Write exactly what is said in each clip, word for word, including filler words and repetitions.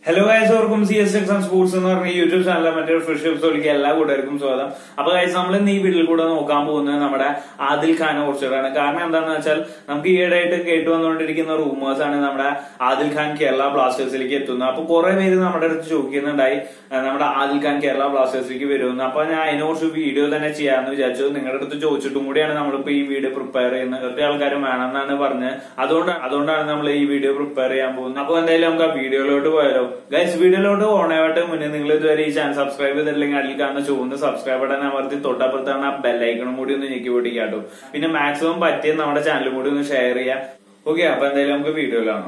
Hello guys, ഓർക്കും C S X and sports എന്ന് പറഞ്ഞ യൂട്യൂബ് ചാനലിലെ മറ്റൊരു ഫ്രഷ് എപ്പിസോഡിലേക്ക് എല്ലാ കൂട്ടുകാർക്കും സ്വാഗതം. അപ്പൊ ഗൈസ്, നമ്മൾ ഇന്ന് ഈ വീഡിയോയിൽ കൂടെ നോക്കാൻ പോകുന്നത് നമ്മുടെ ആദിൽ ഖാനെ കുറിച്ചിട്ടാണ്. കാരണം എന്താണെന്ന് വെച്ചാൽ നമുക്ക് ഈയിടെയായിട്ട് കേട്ടു വന്നുകൊണ്ടിരിക്കുന്ന റൂമേഴ്സ് ആണ് നമ്മുടെ ആദിൽ ഖാൻ കേരള ബ്ലാസ്റ്റേഴ്സിലേക്ക് എത്തുന്നത്. അപ്പൊ കുറെ പേര് നമ്മുടെ അടുത്ത് ചോദിക്കുന്നുണ്ടായി നമ്മുടെ ആദിൽ ഖാൻ കേരള ബ്ലാസ്റ്റേഴ്സിലേക്ക് വരുമെന്ന്. അപ്പൊ ഞാൻ അതിനെ കുറിച്ച് വീഡിയോ തന്നെ ചെയ്യാമെന്ന് വിചാരിച്ചു. നിങ്ങളുടെ അടുത്ത് ചോദിച്ചിട്ടും കൂടിയാണ് നമ്മളിപ്പോ ഈ വീഡിയോ പ്രിപ്പയർ ചെയ്യുന്നത്. ഒറ്റ ആൾക്കാരും വേണമെന്നാണ് പറഞ്ഞത്. അതുകൊണ്ടാണ് അതുകൊണ്ടാണ് നമ്മൾ ഈ വീഡിയോ പ്രിപ്പയർ ചെയ്യാൻ പോകുന്നത്. അപ്പൊ എന്തായാലും നമുക്ക് ആ വീഡിയോയിലോട്ട് പോയാലോ. ഗൈസ്, വീഡിയോയിലോട്ട് ഓണായിട്ട് മുന്നേ നിങ്ങൾ ഇതുവരെ ഈ ചാനൽ സബ്സ്ക്രൈബ് ചെയ്തിട്ടില്ലെങ്കിൽ അതിൽ കാണുന്ന ചുവന്ന സബ്സ്ക്രൈബ് ബട്ടൺ അമർത്തി തൊട്ടപ്പുറത്താണ് ആ ബെല്ലൈക്കണും കൂടി ഒന്ന് ഞെക്കി പൊട്ടിക്കാട്ടോ. പിന്നെ മാക്സിമം പറ്റിയ നമ്മുടെ ചാനലും കൂടി ഒന്ന് ഷെയർ ചെയ്യാം. ഓക്കെ, അപ്പൊ എന്തായാലും നമുക്ക് വീഡിയോയിലാണ്.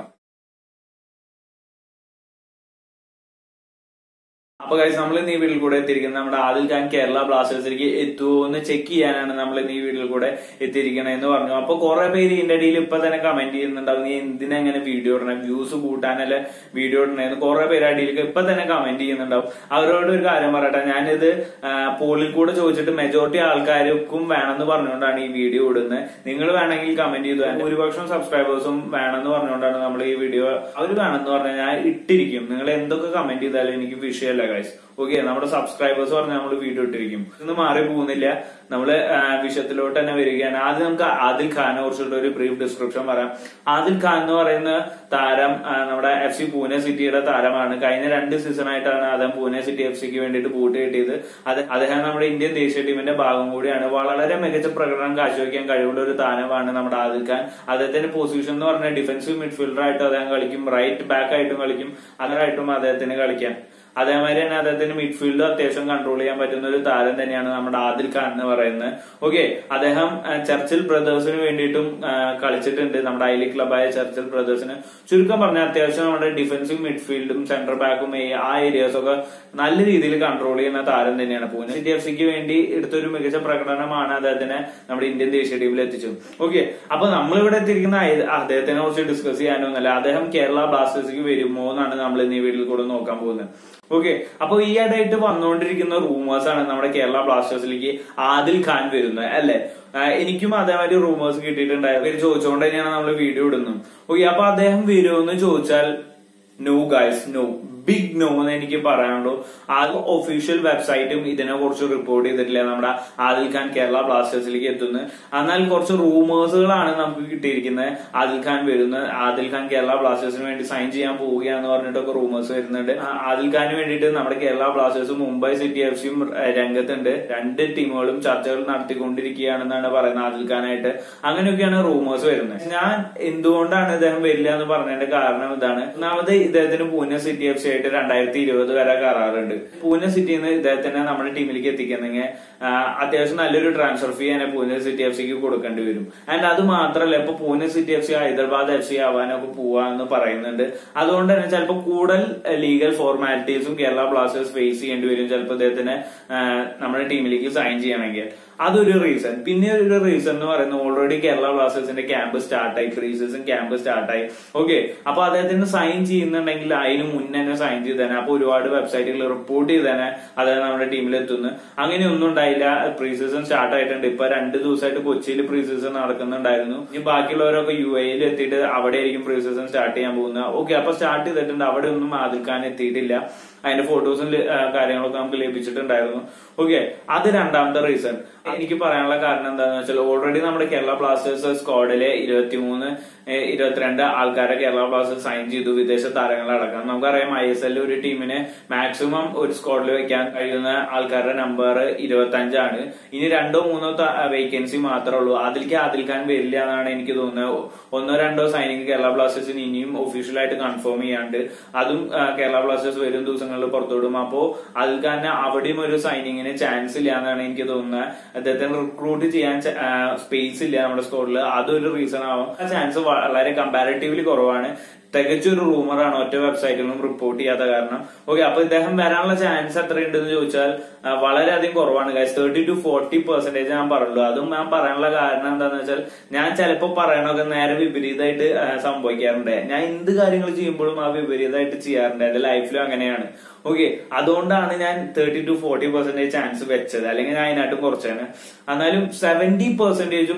അപ്പൊ ഗൈസ്, നമ്മൾ ഇന്ന് ഈ വീഡിയോയിൽ കൂടെ എത്തിയിരിക്കുന്നത് നമ്മുടെ ആദിൽ ഖാൻ കേരള ബ്ലാസ്റ്റേഴ്സിലേക്ക് എത്തുമോ എന്ന് ചെക്ക് ചെയ്യാനാണ് നമ്മൾ ഇന്ന് ഈ വീഡിയോയിൽ കൂടെ എത്തിയിരിക്കണെന്ന് പറഞ്ഞു. അപ്പൊ കുറെ പേര് ഇതിന്റെ ഇടയിൽ ഇപ്പൊ തന്നെ കമന്റ് ചെയ്യുന്നുണ്ടാവും, നീ എന്തിനാ ഇങ്ങനെ വീഡിയോ ഇടണേ, വ്യൂസ് കൂട്ടാനല്ലേ വീഡിയോ ഇടണേന്ന് കുറെ പേര് അടിയിലേക്ക് ഇപ്പൊ തന്നെ കമന്റ് ചെയ്യുന്നുണ്ടാവും. അവരോട് ഒരു കാര്യം പറയട്ടെ, ഞാനിത് പോളിൽ കൂടെ ചോദിച്ചിട്ട് മെജോറിറ്റി ആൾക്കാർക്കും വേണമെന്ന് പറഞ്ഞുകൊണ്ടാണ് ഈ വീഡിയോ ഇടുന്നത്. നിങ്ങൾ വേണമെങ്കിൽ കമന്റ് ചെയ്തു. ഭൂരിപക്ഷം സബ്സ്ക്രൈബേഴ്സും വേണമെന്ന് പറഞ്ഞുകൊണ്ടാണ് നമ്മൾ ഈ വീഡിയോ അവർ വേണമെന്ന് പറഞ്ഞാൽ ഞാൻ ഇട്ടിരിക്കും. നിങ്ങൾ എന്തൊക്കെ കമന്റ് ചെയ്താലും എനിക്ക് വിഷയമല്ല ഗൈസ്. ഓക്കെ, നമ്മുടെ സബ്സ്ക്രൈബേഴ്സ് പറഞ്ഞാൽ നമ്മൾ വീഡിയോ ഇട്ടിരിക്കും. ഇന്ന് മാറി പോകുന്നില്ല, നമ്മള് വിഷയത്തിലോട്ട് തന്നെ വരികയാണ്. ആദ്യം നമുക്ക് ആദിൽ ഖാനെ കുറിച്ചുള്ള ഒരു ബ്രീഫ് ഡിസ്ക്രിപ്ഷൻ പറയാം. ആദിൽ ഖാൻ എന്ന് പറയുന്ന താരം നമ്മുടെ എഫ് സി പൂനെ സിറ്റിയുടെ താരമാണ്. കഴിഞ്ഞ രണ്ട് സീസൺ ആയിട്ടാണ് അദ്ദേഹം പൂനെ സിറ്റി എഫ് സിക്ക് വേണ്ടിയിട്ട് ബൂട്ട് കിട്ടിയത്. അദ്ദേഹം നമ്മുടെ ഇന്ത്യൻ ദേശീയ ടീമിന്റെ ഭാഗം കൂടിയാണ്. വളരെ മികച്ച പ്രകടനം കാഴ്ചവെക്കാൻ കഴിവുള്ള ഒരു താരമാണ് നമ്മുടെ ആദിൽ ഖാൻ. അദ്ദേഹത്തിന്റെ പൊസിഷൻ എന്ന് പറഞ്ഞാൽ ഡിഫൻസീവ് മിഡ്ഫീൽഡർ ആയിട്ട് അദ്ദേഹം കളിക്കും, റൈറ്റ് ബാക്ക് ആയിട്ടും കളിക്കും, അങ്ങനായിട്ടും അദ്ദേഹത്തിന് കളിക്കാം. അതേമാതിരി തന്നെ അദ്ദേഹത്തിന് മിഡ്ഫീൽഡ് അത്യാവശ്യം കൺട്രോൾ ചെയ്യാൻ പറ്റുന്ന ഒരു താരം തന്നെയാണ് നമ്മുടെ ആദിൽ ഖാൻ എന്ന് പറയുന്നത്. ഓക്കെ, അദ്ദേഹം ചർച്ചിൽ ബ്രദേഴ്സിന് വേണ്ടിയിട്ടും കളിച്ചിട്ടുണ്ട്, നമ്മുടെ ഐ ലീഗ് ക്ലബായ ചർച്ചിൽ ബ്രദേഴ്സിന്. ചുരുക്കം പറഞ്ഞാൽ അത്യാവശ്യം നമ്മുടെ ഡിഫൻസീവ് മിഡ്ഫീൽഡും സെന്റർ ബാക്കും ആ ഏരിയാസ് ഒക്കെ നല്ല രീതിയിൽ കൺട്രോൾ ചെയ്യുന്ന താരം തന്നെയാണ്. പൂനെ സിറ്റി എഫ് സിക്ക് വേണ്ടി എടുത്തൊരു മികച്ച പ്രകടനമാണ് അദ്ദേഹത്തിനെ നമ്മുടെ ഇന്ത്യൻ ദേശീയ ടീമിൽ എത്തിച്ചത്. ഓക്കെ, അപ്പൊ നമ്മളിവിടെ എത്തിയിരിക്കുന്ന അദ്ദേഹത്തിനെ കുറിച്ച് ഡിസ്കസ് ചെയ്യാനൊന്നുമല്ല, അദ്ദേഹം കേരള ബ്ലാസ്റ്റേഴ്സിലേക്ക് വരുമോ എന്നാണ് നമ്മൾ ഇന്ന് ഈ വീഡിയോയിൽ കൂടെ നോക്കാൻ പോകുന്നത്. ഓക്കെ, അപ്പൊ ഈ ഇടയായിട്ട് വന്നുകൊണ്ടിരിക്കുന്ന റൂമേഴ്സ് ആണ് നമ്മുടെ കേരള ബ്ലാസ്റ്റേഴ്സിലേക്ക് ആദിൽ ഖാൻ വരുന്നത്, അല്ലെ? എനിക്കും അതേമാതിരി റൂമേഴ്സ് കിട്ടിയിട്ടുണ്ടായിരുന്നു. ഇവര് ചോദിച്ചുകൊണ്ട് തന്നെയാണ് നമ്മൾ വീഡിയോ ഇടുന്നത്. ഓക്കെ, അപ്പൊ അദ്ദേഹം വരുമെന്ന് ചോദിച്ചാൽ no guys, no, big no എന്ന് എനിക്ക് പറയാനുള്ളൂ. ആ ഒഫീഷ്യൽ വെബ്സൈറ്റും ഇതിനെ കുറിച്ച് റിപ്പോർട്ട് ചെയ്തിട്ടില്ല നമ്മുടെ ആദിൽ ഖാൻ കേരള ബ്ലാസ്റ്റേഴ്സിലേക്ക് എത്തുന്നത്. എന്നാൽ കുറച്ച് റൂമേഴ്സുകളാണ് നമുക്ക് കിട്ടിയിരിക്കുന്നത്. ആദിൽ ഖാൻ വരുന്നത്, ആദിൽ ഖാൻ കേരള ബ്ലാസ്റ്റേഴ്സിന് വേണ്ടി സൈൻ ചെയ്യാൻ പോവുകയാണെന്ന് പറഞ്ഞിട്ടൊക്കെ റൂമേഴ്സ് വരുന്നുണ്ട്. ആദിൽ ഖാന് വേണ്ടിയിട്ട് നമ്മുടെ കേരള ബ്ലാസ്റ്റേഴ്സും മുംബൈ സിറ്റി എഫ് സിയും രംഗത്തുണ്ട്. രണ്ട് ടീമുകളും ചർച്ചകൾ നടത്തിക്കൊണ്ടിരിക്കുകയാണെന്നാണ് പറയുന്നത് ആദിൽ ഖാനായിട്ട്. അങ്ങനെയൊക്കെയാണ് റൂമേഴ്സ് വരുന്നത്. ഞാൻ എന്തുകൊണ്ടാണ് ഇദ്ദേഹം വരില്ല എന്ന് പറഞ്ഞതിന്റെ കാരണം ഇതാണ്. ഒന്നാമത് ഇദ്ദേഹത്തിന് പൂനെ സിറ്റി എഫ് സി ആയിട്ട് രണ്ടായിരത്തി ഇരുപത് വരെ കരാറുണ്ട്. പൂനെ സിറ്റിയിൽ നിന്ന് ഇദ്ദേഹത്തിനെ നമ്മുടെ ടീമിലേക്ക് എത്തിക്കുന്നെങ്കിൽ അത്യാവശ്യം നല്ലൊരു ട്രാൻസ്ഫർ ഫീ തന്നെ പൂനെ സിറ്റി എഫ് സിക്ക് കൊടുക്കേണ്ടി വരും. ആൻഡ് അത് മാത്രമല്ല, ഇപ്പൊ Pune city F C Hyderabad F C ആവാനൊക്കെ പോവാന്ന് പറയുന്നുണ്ട്. അതുകൊണ്ട് തന്നെ ചിലപ്പോൾ കൂടുതൽ ലീഗൽ ഫോർമാലിറ്റീസും കേരള ബ്ലാസ്റ്റേഴ്സ് ഫേസ് ചെയ്യേണ്ടി വരും ചിലപ്പോൾ ഇദ്ദേഹത്തിനെ നമ്മുടെ ടീമിലേക്ക് സൈൻ ചെയ്യണമെങ്കിൽ. അതൊരു റീസൺ. പിന്നെ ഒരു റീസൺ എന്ന് പറയുന്നത് ഓൾറെഡി കേരള ബ്ലാസ്റ്റേഴ്സിന്റെ ക്യാമ്പ് സ്റ്റാർട്ടായി, പ്രീ സീസൺ ക്യാമ്പ് സ്റ്റാർട്ടായി. ഓക്കെ, അപ്പൊ അദ്ദേഹത്തിന് സൈൻ ചെയ്യുന്നുണ്ടെങ്കിൽ അതിന് മുന്നേ തന്നെ സൈൻ ചെയ്ത് തന്നെ, അപ്പൊ ഒരുപാട് വെബ്സൈറ്റുകൾ റിപ്പോർട്ട് ചെയ്ത് തന്നെ അദ്ദേഹം നമ്മുടെ ടീമിൽ എത്തുന്നു. അങ്ങനെയൊന്നും ഉണ്ടായില്ല. പ്രീ സീസൺ സ്റ്റാർട്ട് ആയിട്ടുണ്ട്. ഇപ്പൊ രണ്ട് ദിവസമായിട്ട് കൊച്ചിയിൽ പ്രീ സീസൺ നടക്കുന്നുണ്ടായിരുന്നു. ഇനി ബാക്കിയുള്ളവരൊക്കെ യു എയിൽ എത്തിയിട്ട് അവിടെ ആയിരിക്കും പ്രീ സീസൺ സ്റ്റാർട്ട് ചെയ്യാൻ പോകുന്നത്. ഓക്കെ, അപ്പൊ സ്റ്റാർട്ട് ചെയ്തിട്ടുണ്ട്. അവിടെ ഒന്നും ആദിൽ ഖാൻ എത്തിയിട്ടില്ല. അതിന്റെ ഫോട്ടോസും കാര്യങ്ങളൊക്കെ നമുക്ക് ലഭിച്ചിട്ടുണ്ടായിരുന്നു. ഓക്കെ, അത് രണ്ടാമത്തെ റീസൺ. എനിക്ക് പറയാനുള്ള കാരണം എന്താണെന്ന് വെച്ചാൽ ഓൾറെഡി നമ്മുടെ കേരള ബ്ലാസ്റ്റേഴ്സ് സ്ക്വാഡിലെ ഇരുപത്തിമൂന്ന് ഇരുപത്തിരണ്ട് ആൾക്കാരെ കേരള ബ്ലാസ്റ്റേഴ്സ് സൈൻ ചെയ്തു, വിദേശ താരങ്ങളടക്കം. നമുക്കറിയാം ഐ എസ് എല്ലിൽ ഒരു ടീമിന് മാക്സിമം ഒരു സ്ക്വാഡിൽ വെക്കാൻ കഴിയുന്ന ആൾക്കാരുടെ നമ്പർ ഇരുപത്തി അഞ്ചാണ്. ഇനി രണ്ടോ മൂന്നോ വേക്കൻസി മാത്രമേ ഉള്ളൂ. അതിലേക്ക് ആദിൽ ഖാൻ വരില്ല എന്നാണ് എനിക്ക് തോന്നുന്നത്. ഒന്നോ രണ്ടോ സൈനിങ് കേരള ബ്ലാസ്റ്റേഴ്സിന് ഇനിയും ഒഫീഷ്യലായിട്ട് കൺഫേം ചെയ്യാണ്ട്, അതും കേരള ബ്ലാസ്റ്റേഴ്സ് വരും ദിവസങ്ങളിൽ പുറത്തുവിടും. അപ്പോ ആദിൽ ഖാന് അവിടെയും ഒരു സൈനിങ്ങിന് ചാൻസ് ഇല്ല എന്നാണ് എനിക്ക് തോന്നുന്നത്. അദ്ദേഹത്തിന് റിക്രൂട്ട് ചെയ്യാൻ സ്പേസ് ഇല്ല നമ്മുടെ സ്ക്വാഡിൽ. അതൊരു റീസൺ ആവും. ചാൻസ് വളരെ കമ്പാരിറ്റീവ്ലി കുറവാണ്. തികച്ചൊരു റൂമറാണ്, ഒറ്റ വെബ്സൈറ്റിലും റിപ്പോർട്ട് ചെയ്യാത്ത കാരണം. ഓക്കെ, അപ്പൊ ഇദ്ദേഹം വരാനുള്ള ചാൻസ് എത്രയുണ്ടെന്ന് ചോദിച്ചാൽ വളരെയധികം കുറവാണ് guys. Thirty to forty percentage ഞാൻ പറയുള്ളൂ. അതും ഞാൻ പറയാനുള്ള കാരണം എന്താണെന്ന് വെച്ചാൽ ഞാൻ ചിലപ്പോൾ പറയണൊക്കെ നേരെ വിപരീതമായിട്ട് സംഭവിക്കാറുണ്ട്. ഞാൻ എന്ത് കാര്യങ്ങൾ ചെയ്യുമ്പോഴും ആ വിപരീതമായിട്ട് ചെയ്യാറുണ്ട്. എന്റെ ലൈഫിലും അങ്ങനെയാണ്. ഓക്കെ, അതുകൊണ്ടാണ് ഞാൻ thirty to forty percentage chance വെച്ചത്. അല്ലെങ്കിൽ ഞാൻ അതിനായിട്ടും കുറച്ചാണ്. എന്നാലും സെവന്റി പെർസെന്റേജും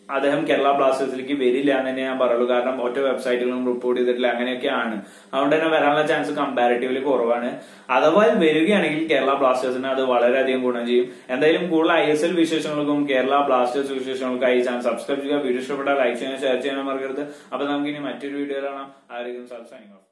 അദ്ദേഹം കേരള ബ്ലാസ്റ്റേഴ്സിലേക്ക് വരില്ല എന്ന് തന്നെ ഞാൻ പറയുള്ളൂ. കാരണം ഒറ്റ വെബ്സൈറ്റുകളും റിപ്പോർട്ട് ചെയ്തിട്ടില്ല, അങ്ങനെയൊക്കെയാണ്. അതുകൊണ്ട് തന്നെ വരാനുള്ള ചാൻസ് കമ്പാരിറ്റീവ്ലി കുറവാണ്. അഥവാ വരികയാണെങ്കിൽ കേരള ബ്ലാസ്റ്റേഴ്സിന് അത് വളരെയധികം ഗുണം ചെയ്യും. എന്തായാലും കൂടുതൽ ഐ എസ് എൽ വിശേഷങ്ങൾക്കും കേരള ബ്ലാസ്റ്റേഴ്സ് വിശേഷങ്ങൾക്കായി ചാനൽ സബ്സ്ക്രൈബ് ചെയ്യുക. വീഡിയോ ഇഷ്ടപ്പെട്ടാൽ ലൈക്ക് ചെയ്യാൻ, ഷെയർ ചെയ്യാൻ മറക്കരുത്. അപ്പൊ നമുക്ക് ഇനി മറ്റൊരു വീഡിയോ കാണാം. ആരെങ്കിലും സബ്സ്ക്രൈബ്